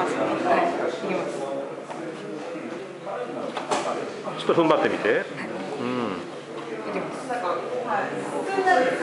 ます。はい、いきます。 ちょっと踏ん張ってみて。うん。 いきます。